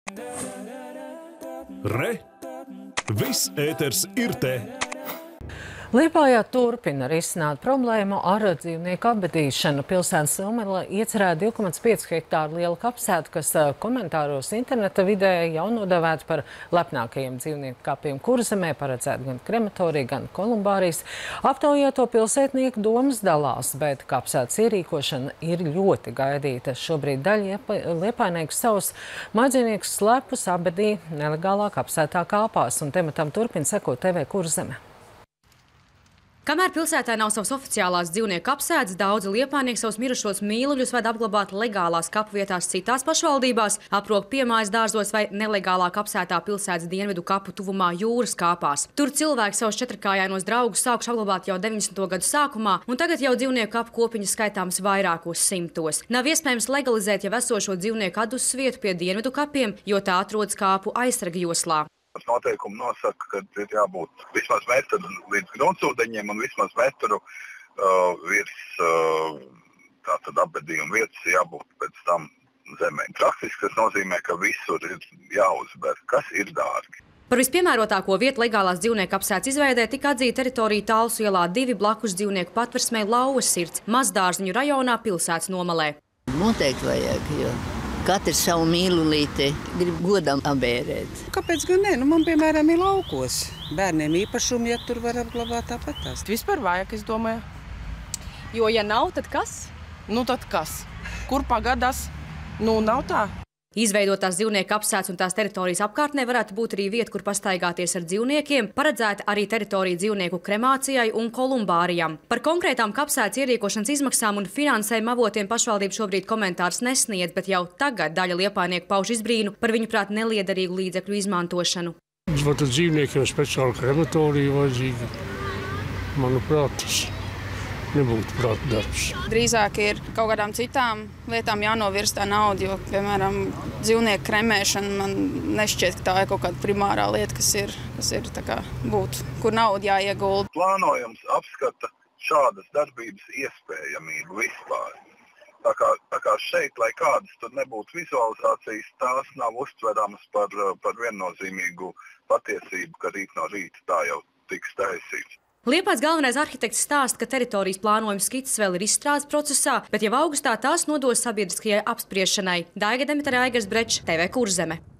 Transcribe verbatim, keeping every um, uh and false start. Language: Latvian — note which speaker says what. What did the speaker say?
Speaker 1: Re! Viss ēters ir te!
Speaker 2: Liepājā turpina risināt problēmu ar dzīvnieku apbedīšanu. Pilsētas Silmerlē iecerēta divi komats pieci hektāru liela kapsēta, kas komentāros interneta vidē jau nodēvēta par lepnākajiem dzīvnieku kapiem Kurzemē, paredzēta gan krematorija, gan kolumbārijas. Aptaujāto pilsētnieku domas dalās, bet kapsētas ierīkošana ir ļoti gaidīta. Šobrīd daļa liepājnieku savus mājdzīvniekus slepus apbedīja nelegālā kapsētā kāpās, un tematam turpina sekot T V Kurzeme.
Speaker 3: Kamēr pilsētā nav savas oficiālās dzīvnieku kapsētas, daudzi liepājnieki savus mirušos mīluļus ved apglabāt legālās kapu vietās citās pašvaldībās, aprok piemājas dārzos vai nelegālā kapsētā pilsētas dienvidu kapu tuvumā jūras kāpās. Tur cilvēki savus četrkājainos draugus sākuši apglabāt jau deviņdesmito gadu sākumā, un tagad jau dzīvnieku kapu kopiņas skaitāms vairākos simtos. Nav iespējams legalizēt jau esošo dzīvnieku atdusas vietu pie dienvidu kapiem, jo tā atrodas kāpu aizsarga joslā.
Speaker 4: Noteikumi nosaka, ka ir jābūt vismaz metru līdz gruntsūdeņiem un vismaz metru uh, virs uh, tātad apbedījuma vietas jābūt pēc tam zemē. Praktiski tas nozīmē, ka visur ir jāuzber, kas ir dārgi.
Speaker 3: Par vispiemērotāko vietu legālās dzīvnieku kapsētas izveidē tika atzīta teritorija Tālsu ielā divi blakus dzīvnieku patversmei Lauvas sirds, Mazdārziņu rajonā pilsētas nomalē.
Speaker 5: Noteikti vajag, jo katrs savu mīlulīti grib godam abērēt.
Speaker 6: Kāpēc gan ne? Nu, man, piemēram, ir laukos. Bērniem īpašumi, ja tur var apglabāt tāpatās.
Speaker 7: Vispār vajag, es domāju.
Speaker 8: Jo, ja nav, tad kas?
Speaker 7: Nu, tad kas? Kur pagadās? Nu, nav tā.
Speaker 3: Izveidotās dzīvnieku kapsētas un tās teritorijas apkārtnē varētu būt arī vieta, kur pastaigāties ar dzīvniekiem, paredzēta arī teritorija dzīvnieku kremācijai un kolumbārijam. Par konkrētām kapsētas ierīkošanas izmaksām un finansējuma avotiem pašvaldība šobrīd komentārus nesniedz, bet jau tagad daļa liepājnieku pauž izbrīnu par viņuprāt neliederīgu līdzekļu izmantošanu.
Speaker 9: Vai tad dzīvniekiem speciāli krematorija vajadzīga? Manuprāt, tas nebūtu prāta darbs.
Speaker 8: Drīzāk ir kaut kādām citām lietām jānovirz tā nauda, jo, piemēram, dzīvnieku kremēšana man nešķiet, ka tā ir kaut kāda primārā lieta, kas ir, kas ir tā kā būtu, kur nauda jāiegulda.
Speaker 4: Plānojums apskata šādas darbības iespējamību vispār. Tā kā, tā kā šeit, lai kādas tur nebūtu vizualizācijas, tās nav uztveramas par, par viennozīmīgu patiesību, ka rīt no rīta tā jau tiks taisīts.
Speaker 3: Liepājas galvenais arhitekts stāsta, ka teritorijas plānojuma skices vēl ir izstrādes procesā, bet jau augustā tās nodos sabiedriskajai apspriešanai. Daiga Demitara, Aigars Brečs, T V Kurzeme.